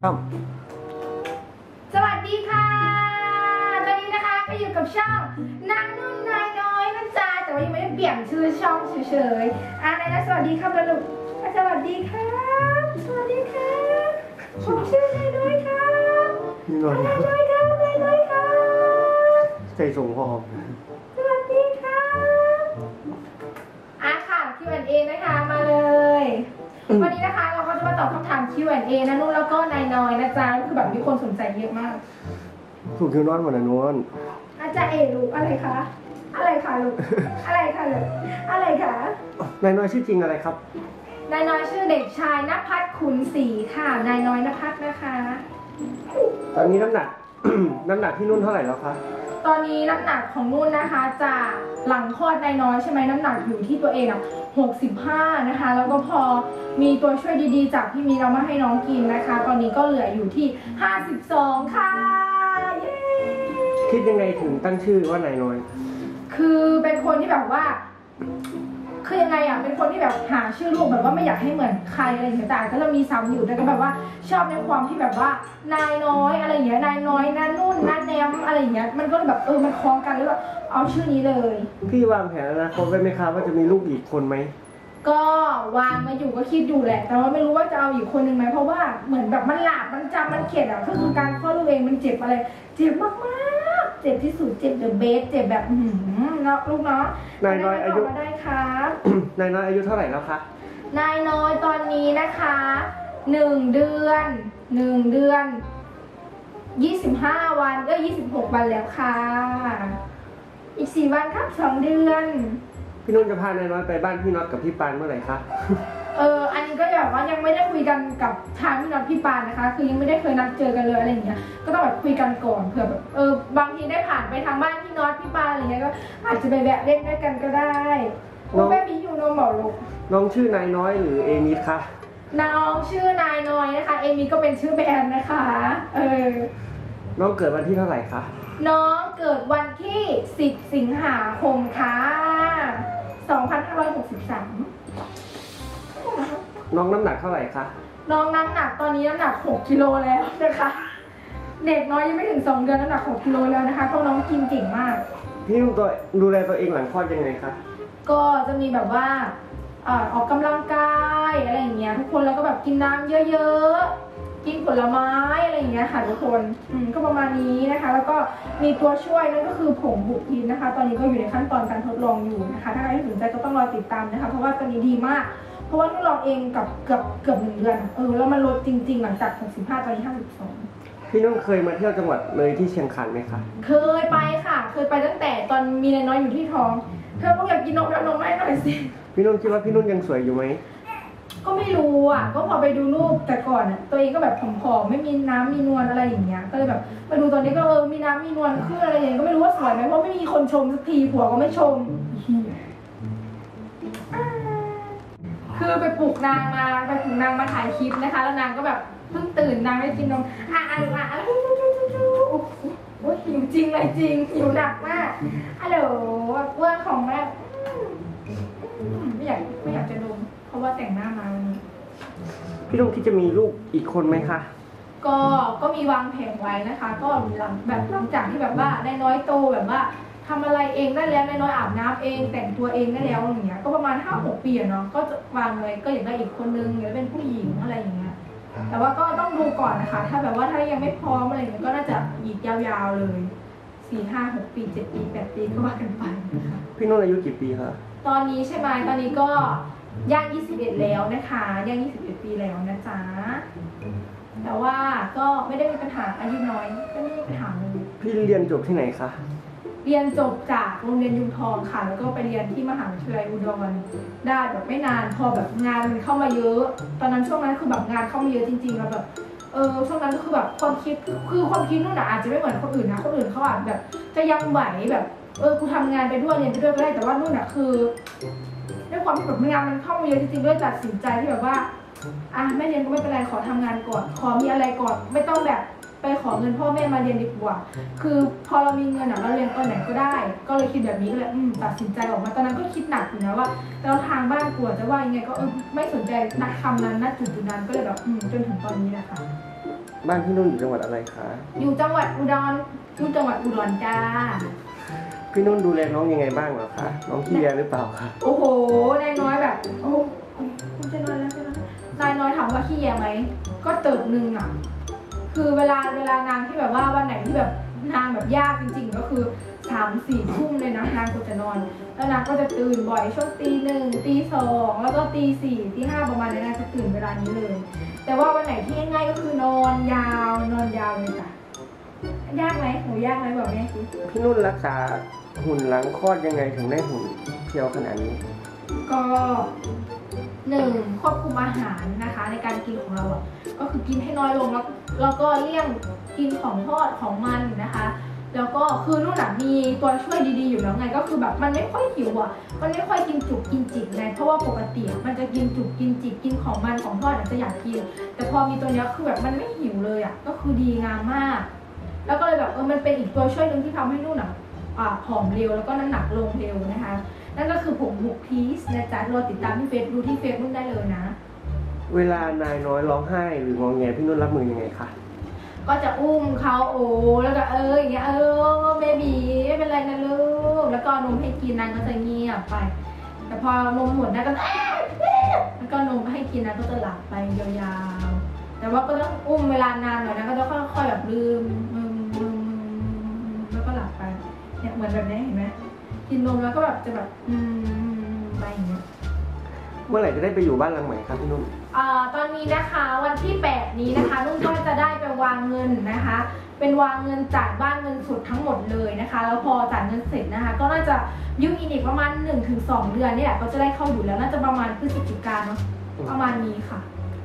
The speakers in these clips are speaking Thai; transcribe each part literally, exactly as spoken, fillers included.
ครับสวัสดีค่ะตอนนี้นะคะก็อยู่กับช่องนางนุ่นนายน้อยนะจ๊ะแต่ว่ายังไม่ได้เปลี่ยนชื่อช่องเฉยๆอ่ะนายนะสวัสดีครับลูกสวัสดีครับสวัสดีครับผมชื่อนายน้อยครับนายน้อยครับนายน้อยครับใจส่งพอสวัสดีครับอ่ะค่ะ คิว แอนด์ เอ นะคะมาเลย วันนี้นะคะเราก็จะมาตอบคำถาม คิว แอนด์ เอ นะนุ่นแล้วก็นายน้อยนะจ๊ะคือแบบมีคนสนใจเยอะมากถูกคิวนอนหมดนะนวลอาจารย์เอลูกอะไรคะอะไรคะลูกอะไรคะลูกอะไรคะนายน้อยชื่อจริงอะไรครับนายน้อยชื่อเด็กชายณภัทรขุนศรีค่ะนายน้อยณภัทรนะคะตอนนี้น้ำหนัก น้ำหนักที่นุ่นเท่าไหร่แล้วคะตอนนี้น้ำหนักของนุ่นนะคะจากหลังคลอดนายน้อยใช่ไหมน้ำหนักอยู่ที่ตัวเองอ่ะหกสิบห้านะคะแล้วก็พอมีตัวช่วยดีๆจากพี่มีเรามาให้น้องกินนะคะตอนนี้ก็เหลืออยู่ที่ห้าสิบสองค่ะเย้คิดยังไงถึงตั้งชื่อว่านายน้อยคือเป็นคนที่แบบว่าคือยังไงอ่ะเป็นคนที่แบบหาชื่อลูกแบบว่าไม่อยากให้เหมือนใครอะไรอย่างเงี้ยแต่ก็จะมีซ้ำอยู่แต่ก็แบบว่าชอบในความที่แบบว่านายน้อยอะไรอย่างเงี้ยนายน้อยนานุ่นนาแนมอะไรอย่างเงี้ยมันก็แบบเออมันคล้องกันแล้วแบบเอาชื่อนี้เลยพี่วางแผนอนาคตไว้ไหมคะว่าจะมีลูกอีกคนไหมก็วางมาอยู่ก็คิดอยู่แหละแต่ว่าไม่รู้ว่าจะเอาอีกคนหนึ่งไหมเพราะว่าเหมือนแบบมันหลาบมันจำมันเข็ดอ่ะก็คือการคลอดลูกเองมันเจ็บอะไรเจ็บมากๆเจ็บที่สุดเจ็บเดอะเบสเจ็บแบบหืมแล้วลูกเนาะนายน้อยอายุได้ครับนายน้อยอายุเท่าไหร่แล้วคะนายน้อยตอนนี้นะคะหนึ่งเดือนหนึ่งเดือนยี่สิบห้าวันก็ยี่สิบหกวันแล้วค่ะอีกสี่วันครับสองเดือนพี่นุ่นจะพานายน้อยไปบ้านพี่น็อตกับพี่ปานเมื่อไหร่คะเอออันนี้ก็แบบว่ายังไม่ได้คุยกันกับทางพี่น็อตพี่ปานนะคะคือยังไม่ได้เคยนัดเจอกันเลยอะไรอย่างเงี้ยก็ต้องแบบคุยกันก่อนเผื่อแบบเออบางทีได้ผ่านไปทางบ้านพี่น็อตพี่ปานอะไรเงี้ยก็อาจจะไปแวะเล่นด้วยกันก็ได้น้องแม่มีอยู่นมบอกลูกน้องชื่อนายน้อยหรือเอมิสคะน้องชื่อนายน้อยนะคะเอมิก็เป็นชื่อแบรนด์นะคะเออน้องเกิดวันที่เท่าไหร่คะน้องเกิดวันที่สิบสิงหาคมค่ะสองพันห้าร้อยหกสิบสามน้องน้ำหนักเท่าไหร่คะน้องน้ำหนักตอนนี้น้ำหนักหกกิโลแล้วนะคะเด็กน้อยยังไม่ถึงสองเดือนน้ำหนักหกกิโลแล้วนะคะเพราะน้องกินเก่งมากพี่นุ่นตัวดูแลตัวเองหลังคลอดยังไงคะก็จะมีแบบว่าออกกำลังกายอะไรอย่างเงี้ยทุกคนแล้วก็แบบกินน้ำเยอะๆกินผลไม้อะไรอย่างเงี้ยค่ะทุกคนอืมก็ประมาณนี้นะคะแล้วก็มีตัวช่วยนั่นก็คือผงบุกอินนะคะตอนนี้ก็อยู่ในขั้นตอนการทดลองอยู่นะคะถ้าใครสนใจก็ต้องรอติดตามนะคะเพราะว่าตัวนี้ดีมากเพราะว่าทดลองเองกับเกือบเกือบหนึ่งเดือนเออแล้วมันลดจริงๆหลังจากหกสิบห้าตอนนี้ห้าสิบสองพี่นุ่นเคยมาเที่ยวจังหวัดเลยที่เชียงคานไหมคะเคยไปค่ะเคยไปตั้งแต่ตอนมีนายน้อยอยู่ที่ท้องเธอต้องอยากกินนมแล้วนมให้หน่อยสิพี่นุ่นคิดว่าพี่นุ่นยังสวยอยู่ไหมก็ไม่รู้อ่ะก็พอไปดูรูปแต่ก่อนอ่ะตัวเองก็แบบผอมๆไม่มีน้ำมีนวลอะไรอย่างเงี้ยก็เลยแบบมาดูตอนนี้ก็เออมีน้ำมีนวลขึ้นอะไรอย่างเงี้ยก็ไม่รู้ว่าสวยไหมเพราะไม่มีคนชมสักทีผัวก็ไม่ชมคือไปปลุกนางมาไปปลุกนางมาถ่ายคลิปนะคะแล้วนางก็แบบเพิ่งตื่นนางไม่กินนมอ่ะอ่ะอ่ะโอ้ยหิวจริงเลยจริงหิวหนักมากฮัลโหลเรื่องของแม่ไม่อยากไม่อยากจะดมเพราะว่าแต่งหน้ามาวันนี้พี่ลุงคิดจะมีลูกอีกคนไหมคะก็ก็มีวางแผนไว้นะคะก็หลังแบบหลังจากที่แบบว่าได้น้อยโตแบบว่าทำอะไรเองได้แล้วน้อยอาบน้ำเองแต่งตัวเองได้แล้วอย่างเงี้ยก็ประมาณห้าหกปีอะเนาะก็จะวางเลยก็อยากได้อีกคนนึงอยากเป็นผู้หญิงอะไรอย่างเงี้ยแต่ว่าก็ต้องดูก่อนนะคะถ้าแบบว่าถ้ายังไม่พร้อมอะไรอย่างเงี้ยก็น่าจะอีกยาวๆเลยสี่ห้าหกปีเจ็ดปีแปดปีก็ว่ากันไปนะคะพี่นุ่นอายุกี่ปีคะตอนนี้ใช่ไหมตอนนี้ก็ย่างยี่สิบเอ็ดแล้วนะคะย่างยี่สิบเอ็ดปีแล้วนะจ๊ะแต่ว่าก็ไม่ได้มีปัญหาอายุน้อยไม่ได้มีปัญหาเลยพี่เรียนจบที่ไหนคะเรียนจบจากโรงเรียนยุมทองค่ะแล้วก็ไปเรียนที่มหาวิทยาลัยอุดรได้แบบไม่นานพอแบบงานมันเข้ามาเยอะตอนนั้นช่วงนั้นคือแบบงานเข้ามาเยอะจริงๆแล้วแบบเออช่วงนั้นก็คือแบบความคิดคือความคิดนู่นน่ะอาจจะไม่เหมือนคนอื่นนะคนอื่นเขาอาจแบบจะยังไหวแบบเออกูทำงานไปด้วยเรียนไปด้วยก็ได้แต่ว่านู่นน่ะคือด้วยความที่แบบงานมันเข้ามาเยอะจริงๆด้วยตัดสินใจที่แบบว่าอ่ะไม่เรียนก็ไม่เป็นไรขอทำงานก่อนขอมีอะไรก่อนไม่ต้องแบบไปขอเงินพ่อแม่มาเรียนดีกว่าคือพอเรามีเงินอ่ะเราเรียนตอนไหนก็ได้ก็เลยคิดแบบนี้ก็เลยตัดสินใจออกมาตอนนั้นก็คิดหนักอยู่นะว่าเราทางบ้านกลัวจะว่ายังไงก็เออไม่สนใจนักคำนั้นณจุดจุดนั้นก็เลยแบบจนถึงตอนนี้แหละค่ะบ้านพี่นุ่นอยู่จังหวัดอะไรคะอยู่จังหวัดอุดรอยู่จังหวัดอุดรจ้าพี่นุ่นดูแลน้องยังไงบ้างเหรอคะน้องขี้แยหรือเปล่าคะโอ้โหนายน้อยแบบโอ้โหคุณจะนอนแล้วจะนอนนายน้อยถามว่าขี้แยไหมก็เติบหนึ่งอ่ะคือเวลาเวลานางที่แบบว่าวันไหนที่แบบนางแบบยากจริงๆก็คือสามสี่ทุ่มเลยนะนางก็จะนอนแล้วนางก็จะตื่นบ่อยช่วงตีหนึ่งตีสองแล้วก็ตีสี่ตีห้าประมาณนี้นางจะตื่นเวลานี้เลยแต่ว่าวันไหนที่ง่ายๆก็คือนอนยาวนอนยาวเลยจ้ะยากไหมหนูยากไหมบอกแม่สิพี่นุ่นรักษาหุ่นหลังคลอดยังไงถึงได้หุ่นเพียวขนาดนี้ก็หนึ่งควบคุมอาหารนะคะในการกินของเราอ่ะก็คือกินให้น้อยลงแล้วแล้วก็เลี่ยงกินของทอดของมันนะคะแล้วก็คือนู่นน่ะมีตัวช่วยดีๆอยู่แล้วไงก็คือแบบมันไม่ค่อยหิวอ่ะมันไม่ค่อยกินจุกกินจิกไงเพราะว่าปกติมันจะกินจุกกินจิกกินของมันของทอดอาจจะอยากกินแต่พอมีตัวนี้คือแบบมันไม่หิวเลยอ่ะก็คือดีงามมากแล้วก็เลยแบบเออมันเป็นอีกตัวช่วยหนึ่งที่ทำให้นู่นน่ะอ่าผอมเร็วแล้วก็น้ำหนักลงเร็วนะคะนั่นก็คือผงบุกพีซนะจ๊ะรอติดตามที่เฟซดูที่เฟซนุ่นได้เลยนะเวลานายน้อยร้องไห้หรืององแงพี่นุ่นรับมือยังไงคะก็จะอุ้มเขาโอ้แล้วก็เอออย่างเงี้ยเออเบบีไม่เป็นไรนะลูกแล้วก็นมให้กินนางก็จะเงียบไปแต่พอนมหมดนางก็แล้วก็นมให้กินนางก็จะหลับไปยาวๆแต่ว่าก็ต้องอุ้มเวลานานหน่อยนะก็จะค่อยๆแบบลืมแล้วก็หลับไปเนี่ยเหมือนแบบนี้เห็นไหมกินนมแล้วก็แบบจะแบบอืมไปอย่างเงี้ยเมื่อไหร่จะได้ไปอยู่บ้านหลังใหม่ครับพี่นุ่นอ่าตอนนี้นะคะวันที่แปดนี้นะคะนุ่นก็จะได้ไปวางเงินนะคะเป็นวางเงินจ่ายบ้านเงินสดทั้งหมดเลยนะคะแล้วพอจ่ายเงินเสร็จนะคะก็น่าจะยืมอีกประมาณ หนึ่งถึงสอง เดือนนี่แหละก็จะได้เข้าอยู่แล้วน่าจะประมาณพฤศจิกายนเนาะประมาณนี้ค่ะ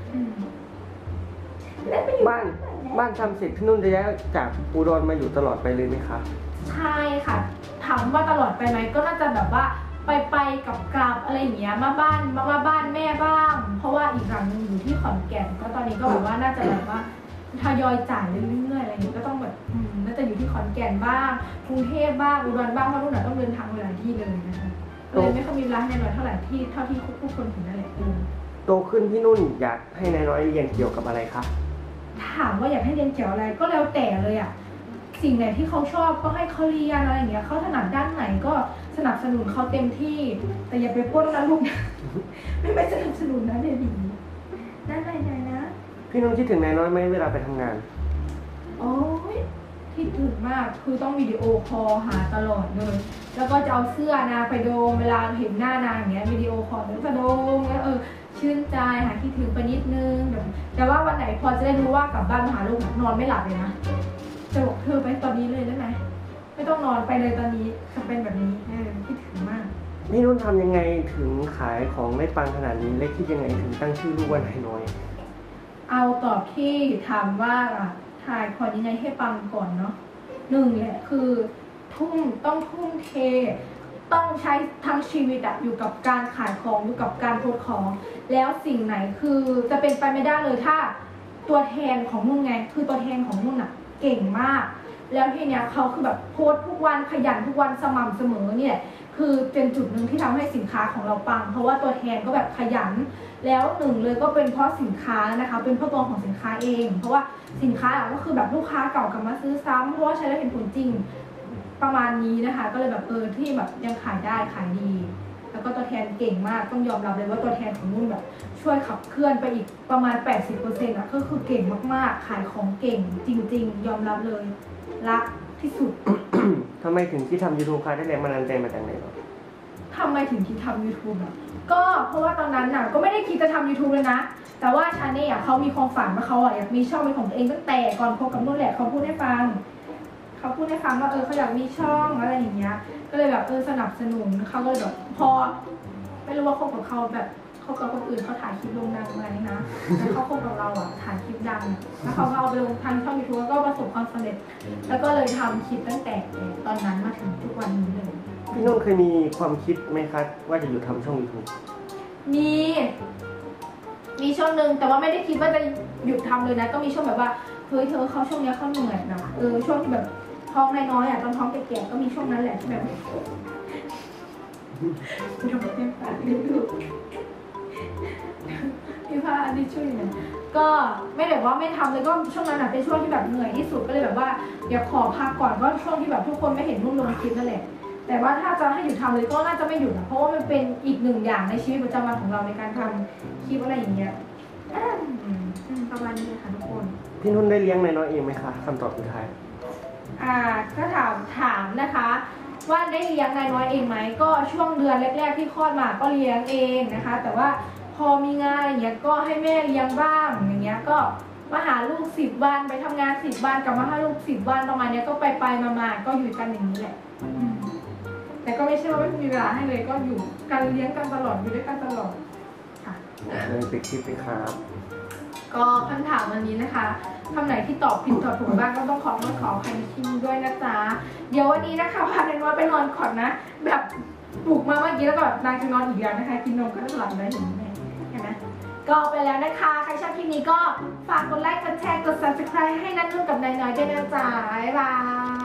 บ้านบ้านทำเสร็จพี่นุ่นจะย้ายจากอุดรมาอยู่ตลอดไปเลยไหมคะใช่ค่ะถามว่าตลอดไปไหมก็น่าจะแบบว่าไปไปกับกลับอะไรอย่างเงี้ยมาบ้านมามาบ้านแม่บ้างเพราะว่าอีกหลังนึงอยู่ที่ขอนแก่นก็ตอนนี้ก็แบบว่าน่าจะแบบว่าทยอยจ่ายเรื่อยๆอะไรอย่างเงี้ยก็ต้องแบบอืมน่าจะอยู่ที่ขอนแก่นบ้างกรุงเทพบ้างอุดรบ้างเพราะนู่นน่ะต้องเดินทางหลายที่เลยนะคะเลยไม่ค่อยมีเวลาให้นายน้อยเท่าไหร่ที่เท่าที่ผู้คนถึงนั่นแหละโตขึ้นพี่นุ่นอยากให้นายน้อยเรียนเกี่ยวกับอะไรคะถามว่าอยากให้เรียนเกี่ยวอะไรก็แล้วแต่เลยอ่ะสิ่งไหนที่เขาชอบก็ให้เขาเรียนอะไรอย่างเงี้ยเขาถนัดด้านไหนก็สนับสนุนเขาเต็มที่แต่อย่าไปป้นนะลูกไม่ไม่สนับสนุนนะเบบีนั่นไหนไหนนะพี่นุ่นคิดถึงนายน้อยไหมเวลาไปทำงานโอ้ยคิดถึงมากคือต้องวิดีโอคอลหาตลอดเลยแล้วก็จะเอาเสื้อนาไปโดมเวลาเห็นหน้านางอย่างเงี้ยวิดีโอคอลแล้วก็โดมแล้วเออชื่นใจหาคิดถึงไปนิดนึงแต่ว่าวันไหนพอจะได้รู้ว่ากลับบ้านมาหาลูกนอนไม่หลับเลยนะจะบอกเธอไปตอนนี้เลยได้ไหมไม่ต้องนอนไปเลยตอนนี้จะเป็นแบบนี้เออคิดถึงมากพี่นุ่นทำยังไงถึงขายของได้ปังขนาดนี้เล็กคิดยังไงถึงตั้งชื่อลูกว่านายน้อยเอาตอบที่ถามว่าถ่ายขอยังไงให้ปังก่อนเนาะหนึ่งแหละคือทุ่มต้องทุ่มเทต้องใช้ทั้งชีวิตอะอยู่กับการขายของอยู่กับการโพสของแล้วสิ่งไหนคือจะเป็นไปไม่ได้เลยถ้าตัวแทนของนุ่นไงคือตัวแทนของนุ่นอะเก่งมากแล้วทีเนี้ยเขาคือแบบโพสทุกวันขยันทุกวันสม่ำเสมอเนี่ยคือเป็นจุดหนึ่งที่ทำให้สินค้าของเราปังเพราะว่าตัวแทนก็แบบขยันแล้วหนึ่งเลยก็เป็นเพราะสินค้านะคะเป็นเพราะตัวของสินค้าเองเพราะว่าสินค้าก็คือแบบลูกค้าเก่ากลับมาซื้อซ้ำเพราะว่าใช้แล้วเห็นผลจริงประมาณนี้นะคะก็เลยแบบเออที่แบบยังขายได้ขายดีแล้วก็ตัวแทนเก่งมากต้องยอมรับเลยว่าตัวแทนของนุ่นแบบช่วยขับเคลื่อนไปอีกประมาณ แปดสิบเปอร์เซ็นต์ อ่ะก็คือเก่งมากๆขายของเก่งจริงๆยอมรับเลยรักที่สุดทำไมถึงที่ทำยูทูบคะได้แรงบันดาลใจมาจากไหนหรอทำไมถึงคิดทำ ยูทูบ อ่ะก็เพราะว่าตอนนั้นน่ะก็ไม่ได้คิดจะทำ ยูทูบ เลยนะแต่ว่าชาเน่อ่ะเขามีความฝันว่าเขาอ่ะอยากมีช่องเป็นของตัวเองตั้งแต่ก่อนคบกับนุ่นแหละเขาพูดให้ฟังเขาพูดให้ฟังว่าเออเขาอยากมีช่องอะไรอย่างเงี้ยก็เลยแบบเออสนับสนุนเขาก็เลยแบบพอไม่รู้ว่าคบกับเขาแบบคบกับคนอื่นเขาถ่ายคลิปลงดังอะไรนะแต่เขาคบกับเราอ่ะถ่ายคลิปดังแล้วเขาก็เอาไปลงทางช่อง ยูทูบ ก็ประสบความสำเร็จแล้วก็เลยทำคลิปตั้งแต่ตอนนั้นมาถึงทุกวันนี้เลยพี่นุ่นเคยมีความคิดไหมคะว่าจะหยุดทำช่อง ยูทูบมีมีช่วงหนึ่งแต่ว่าไม่ได้คิดว่าจะหยุดทำเลยนะก็มีช่วงแบบว่าเฮ้ยเธอเขาช่วงนี้เขาเหนื่อยนะเออช่วงที่แบบท้องน้อยๆอ่ะตอนท้องแก่ๆก็มีช่วงนั้นแหละที่แบบทำเต็มปากเรื่อยๆพี่พาอันนี้ช่วยหน่อยก็ไม่แบบว่าไม่ทำเลยก็ช่วงนั้นเป็นช่วงที่แบบเหนื่อยที่สุดก็เลยแบบว่าเดี๋ยวขอพักก่อนก็ช่วงที่แบบทุกคนไม่เห็นนุ่นลงคลิปนั่นแหละแต่ว่าถ้าจะให้หยุดทำเลยก็น่าจะไม่หยุดนะเพราะว่ามันเป็นอีกหนึ่งอย่างในชีวิตประจำวันของเราในการทำคลิปอะไรอย่างเงี้ยประมาณนี้ค่ะทุกคนพี่นุ่นได้เลี้ยงนายน้อยเองไหมคะคำตอบสุดท้ายอ่าก็ถามถามนะคะ ว่าได้เลี้ยงนายน้อยเองไหมก็ช่วงเดือนแรกๆที่คลอดมาก็เลี้ยงเองนะคะ แต่ว่าพอมีงานอย่างเงี้ยก็ให้แม่เลี้ยงบ้างอย่างเงี้ยก็มาหาลูกสิบวันไปทำงานสิบวันกลับมาหาลูกสิบวันประมาณเนี้ยก็ไปไปมาๆก็อยู่กันอย่างนี้แหละแต่ก็ไม่ใช่ว่าไม่มีเวลาให้เลยก็อยู่กันเลี้ยงกันตลอดอยู่ด้วยกันตลอดค่ะเลยปิดคลิปไปครับก็คำถามวันนี้นะคะคำไหนที่ตอบผิดตอบถูกบ้างก็ต้องขอโทษขออภัยในที่นี้ด้วยนะจ๊ะเดี๋ยววันนี้นะคะพาเนนว่าไปนอนก่อนนะ แบบปลุกมาเมื่อกี้แล้วก็แบบนางจะนอนอีกแล้วนะคะกินนมก็หลับได้เห็นไหมเห็นไหมก็ไปแล้วนะคะใครชอบคลิปนี้ก็ฝากกดไลค์กดแชร์กด ซับสไครบ์ ให้นัทนุ่นกับนายน้อยด้วยนะจ๊ะบ๊ายบาย